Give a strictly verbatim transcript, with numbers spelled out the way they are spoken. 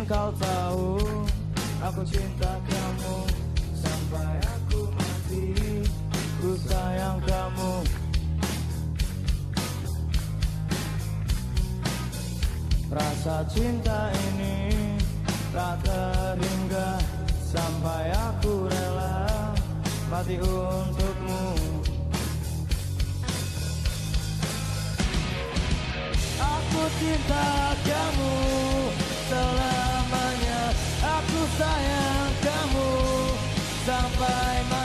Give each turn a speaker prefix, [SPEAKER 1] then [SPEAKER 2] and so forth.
[SPEAKER 1] kau tahu, aku cinta kamu sampai aku mati. Ku sayang kamu. Rasa cinta ini tak terhingga sampai aku rela mati untukmu. Aku cinta kamu selamanya. Aku sayang kamu sampai